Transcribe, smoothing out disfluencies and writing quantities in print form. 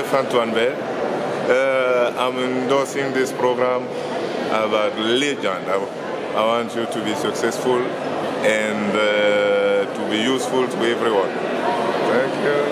fun to unveil. I'm endorsing this program about legend. I want you to be successful and to be useful to everyone. Thank you.